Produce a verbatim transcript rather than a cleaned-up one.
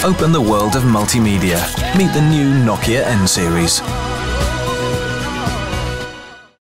Open the world of multimedia. Meet the new Nokia N series.